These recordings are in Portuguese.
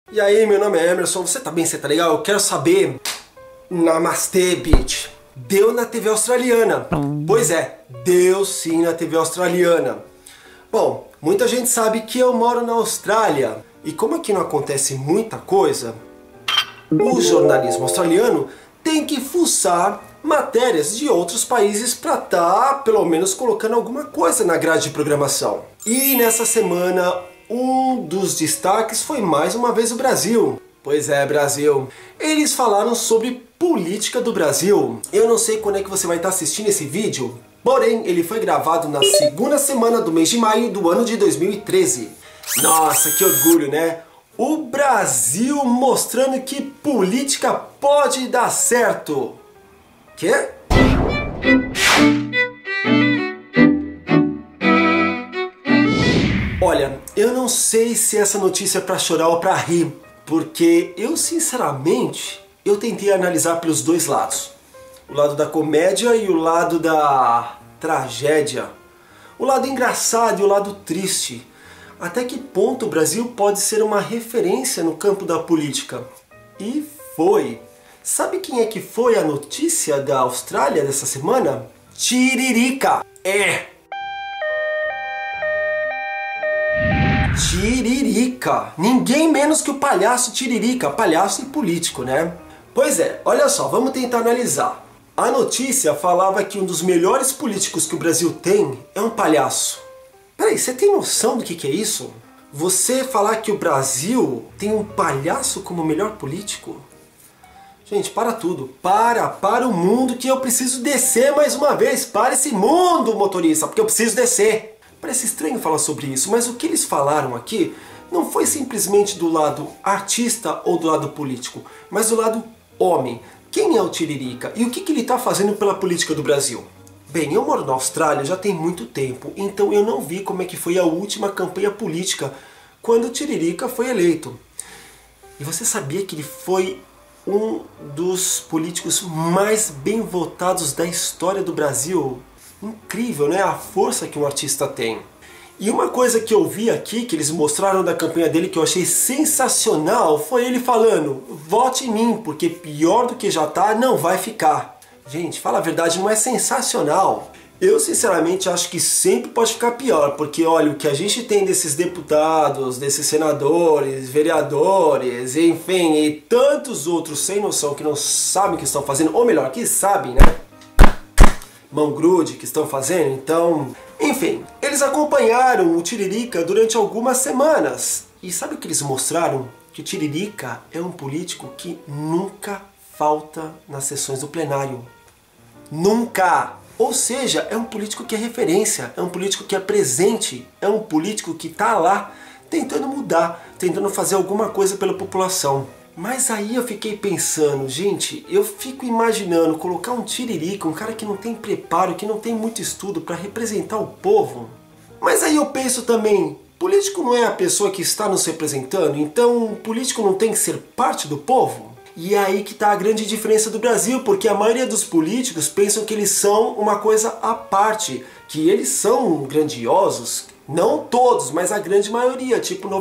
E aí, meu nome é Emerson, você tá bem, você tá legal? Eu quero saber, Namastê, bitch, deu na TV australiana. Pois é, deu sim na TV australiana. Bom, muita gente sabe que eu moro na Austrália, e como aqui não acontece muita coisa, o jornalismo australiano tem que fuçar matérias de outros países para estar, pelo menos, colocando alguma coisa na grade de programação. E nessa semana, um dos destaques foi mais uma vez o Brasil. Pois é, Brasil. Eles falaram sobre política do Brasil. Eu não sei quando é que você vai estar assistindo esse vídeo, porém, ele foi gravado na segunda semana do mês de maio do ano de 2013. Nossa, que orgulho, né? O Brasil mostrando que política pode dar certo. Quê? Olha, eu não sei se essa notícia é pra chorar ou pra rir, porque eu sinceramente, eu tentei analisar pelos dois lados. O lado da comédia e o lado da tragédia. O lado engraçado e o lado triste. Até que ponto o Brasil pode ser uma referência no campo da política? E foi. Sabe quem é que foi a notícia da Austrália dessa semana? Tiririca! Tiririca! Ninguém menos que o palhaço Tiririca, palhaço e político, né? Pois é, olha só, vamos tentar analisar. A notícia falava que um dos melhores políticos que o Brasil tem é um palhaço. Peraí, você tem noção do que é isso? Você falar que o Brasil tem um palhaço como melhor político? Gente, para tudo. Para o mundo que eu preciso descer mais uma vez. Para esse mundo, motorista, porque eu preciso descer. Parece estranho falar sobre isso, mas o que eles falaram aqui não foi simplesmente do lado artista ou do lado político, mas do lado homem. Quem é o Tiririca e o que ele está fazendo pela política do Brasil? Bem, eu moro na Austrália já tem muito tempo, então eu não vi como é que foi a última campanha política quando o Tiririca foi eleito. E você sabia que ele foi um dos políticos mais bem votados da história do Brasil? Incrível, né? A força que um artista tem. E uma coisa que eu vi aqui, que eles mostraram da campanha dele, que eu achei sensacional, foi ele falando: vote em mim, porque pior do que já tá, não vai ficar. Gente, fala a verdade, não é sensacional? Eu sinceramente acho que sempre pode ficar pior, porque olha, o que a gente tem desses deputados, desses senadores, vereadores, enfim, e tantos outros sem noção que não sabem o que estão fazendo, ou melhor, que sabem, né? Mão grude que estão fazendo, então... Enfim, eles acompanharam o Tiririca durante algumas semanas. E sabe o que eles mostraram? Que o Tiririca é um político que nunca falta nas sessões do plenário. Nunca! Ou seja, é um político que é referência, é um político que é presente, é um político que está lá tentando mudar, tentando fazer alguma coisa pela população. Mas aí eu fiquei pensando, gente, eu fico imaginando colocar um Tiririca, um cara que não tem preparo, que não tem muito estudo para representar o povo. Mas aí eu penso também, político não é a pessoa que está nos representando, então político não tem que ser parte do povo? E é aí que está a grande diferença do Brasil, porque a maioria dos políticos pensam que eles são uma coisa à parte, que eles são grandiosos, não todos, mas a grande maioria, tipo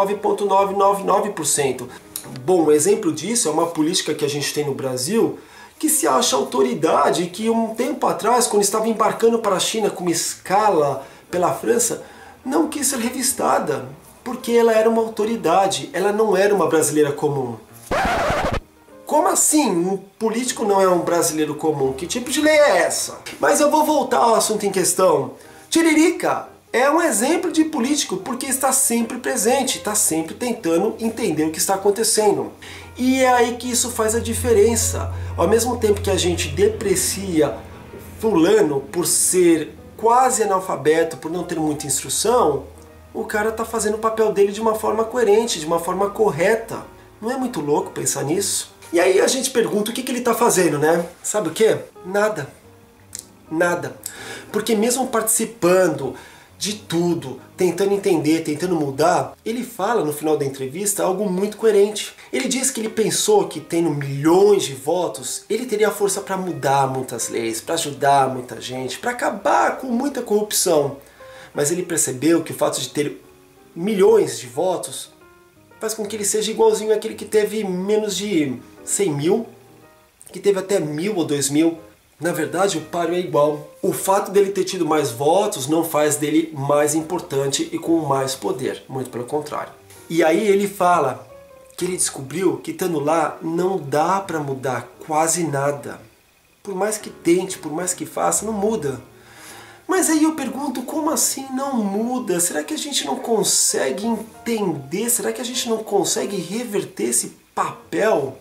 99,999%. Bom, um exemplo disso é uma política que a gente tem no Brasil que se acha autoridade, que um tempo atrás, quando estava embarcando para a China com uma escala pela França, não quis ser revistada, porque ela era uma autoridade, ela não era uma brasileira comum. Como assim? Um político não é um brasileiro comum? Que tipo de lei é essa? Mas eu vou voltar ao assunto em questão. Tiririca é um exemplo de político porque está sempre presente, está sempre tentando entender o que está acontecendo. E é aí que isso faz a diferença. Ao mesmo tempo que a gente deprecia fulano por ser quase analfabeto, por não ter muita instrução, o cara está fazendo o papel dele de uma forma coerente, de uma forma correta. Não é muito louco pensar nisso? E aí a gente pergunta o que ele está fazendo, né? Sabe o quê? Nada. Nada. Porque mesmo participando de tudo, tentando entender, tentando mudar, ele fala no final da entrevista algo muito coerente. Ele diz que ele pensou que tendo milhões de votos, ele teria força para mudar muitas leis, para ajudar muita gente, para acabar com muita corrupção. Mas ele percebeu que o fato de ter milhões de votos faz com que ele seja igualzinho àquele que teve menos de 100 mil, que teve até 1.000 ou 2.000. Na verdade, o páreo é igual. O fato dele ter tido mais votos não faz dele mais importante e com mais poder, muito pelo contrário. E aí ele fala que ele descobriu que estando lá não dá para mudar quase nada. Por mais que tente, por mais que faça, não muda. Mas aí eu pergunto, como assim não muda? Será que a gente não consegue entender? Será que a gente não consegue reverter esse papel?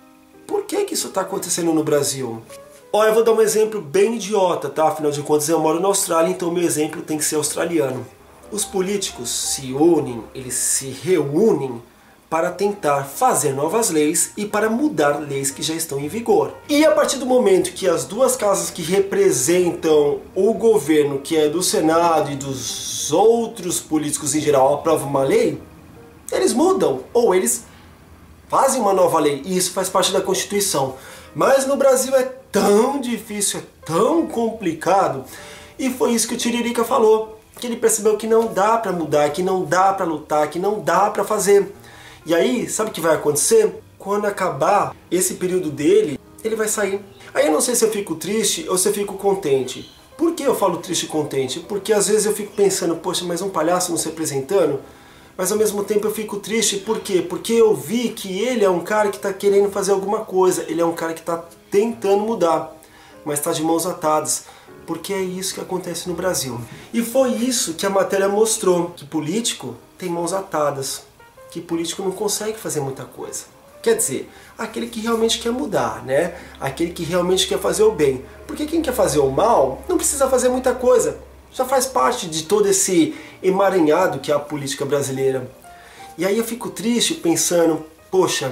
Por que isso está acontecendo no Brasil? Olha, eu vou dar um exemplo bem idiota, tá? Afinal de contas eu moro na Austrália, então meu exemplo tem que ser australiano. Os políticos se unem, eles se reúnem para tentar fazer novas leis e para mudar leis que já estão em vigor. E a partir do momento que as duas casas que representam o governo, que é do Senado e dos outros políticos em geral, aprovam uma lei, eles mudam, ou eles fazem uma nova lei, e isso faz parte da Constituição. Mas no Brasil é tão difícil, é tão complicado, e foi isso que o Tiririca falou, que ele percebeu que não dá para mudar, que não dá para lutar, que não dá para fazer. E aí, sabe o que vai acontecer? Quando acabar esse período dele, ele vai sair. Aí eu não sei se eu fico triste ou se eu fico contente. Por que eu falo triste e contente? Porque às vezes eu fico pensando, poxa, mas um palhaço não se apresentando? Mas ao mesmo tempo eu fico triste, por quê? Porque eu vi que ele é um cara que está querendo fazer alguma coisa, ele é um cara que está tentando mudar, mas está de mãos atadas, porque é isso que acontece no Brasil. E foi isso que a matéria mostrou, que político tem mãos atadas, que político não consegue fazer muita coisa. Quer dizer, aquele que realmente quer mudar, né? Aquele que realmente quer fazer o bem. Porque quem quer fazer o mal não precisa fazer muita coisa. Já faz parte de todo esse emaranhado que é a política brasileira. E aí eu fico triste pensando, poxa,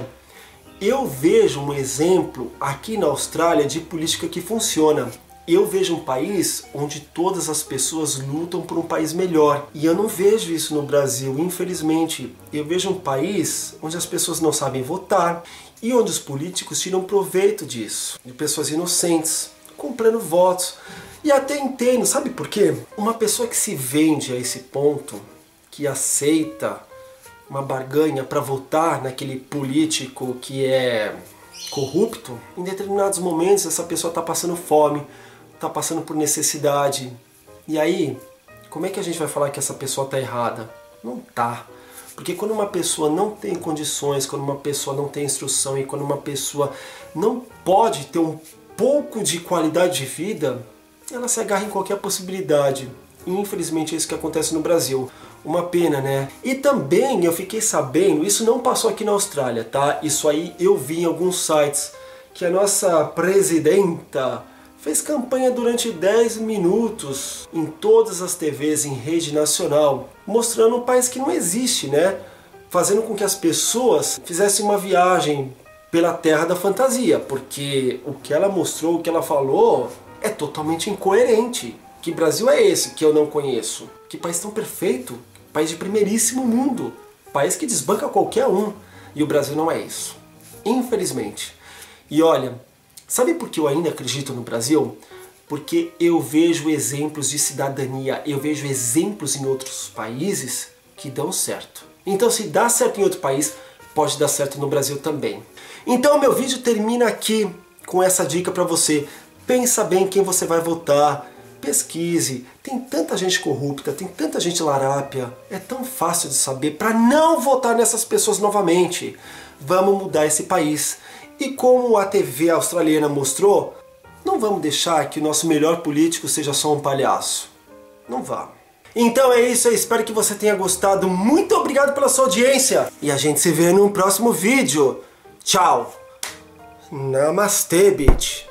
eu vejo um exemplo aqui na Austrália de política que funciona. Eu vejo um país onde todas as pessoas lutam por um país melhor. E eu não vejo isso no Brasil, infelizmente. Eu vejo um país onde as pessoas não sabem votar e onde os políticos tiram proveito disso. De pessoas inocentes, comprando votos. E até entendo, sabe por quê? Uma pessoa que se vende a esse ponto, que aceita uma barganha para votar naquele político que é corrupto, em determinados momentos essa pessoa está passando fome, está passando por necessidade. E aí, como é que a gente vai falar que essa pessoa está errada? Não tá. Porque quando uma pessoa não tem condições, quando uma pessoa não tem instrução e quando uma pessoa não pode ter um pouco de qualidade de vida, ela se agarra em qualquer possibilidade. E infelizmente é isso que acontece no Brasil. Uma pena, né? E também eu fiquei sabendo, isso não passou aqui na Austrália, tá? Isso aí eu vi em alguns sites, que a nossa presidenta fez campanha durante 10 minutos em todas as TVs em rede nacional, mostrando um país que não existe, né? Fazendo com que as pessoas fizessem uma viagem pela terra da fantasia, porque o que ela mostrou, o que ela falou, é totalmente incoerente. Que Brasil é esse que eu não conheço? Que país tão perfeito? País de primeiríssimo mundo. País que desbanca qualquer um. E o Brasil não é isso. Infelizmente. E olha, sabe por que eu ainda acredito no Brasil? Porque eu vejo exemplos de cidadania, eu vejo exemplos em outros países que dão certo. Então se dá certo em outro país, pode dar certo no Brasil também. Então meu vídeo termina aqui com essa dica para você. Pensa bem quem você vai votar, pesquise, tem tanta gente corrupta, tem tanta gente larápia, é tão fácil de saber para não votar nessas pessoas novamente. Vamos mudar esse país. E como a TV australiana mostrou, não vamos deixar que o nosso melhor político seja só um palhaço. Não vamos. Então é isso, eu espero que você tenha gostado. Muito obrigado pela sua audiência. E a gente se vê no próximo vídeo. Tchau. Namastê, bitch.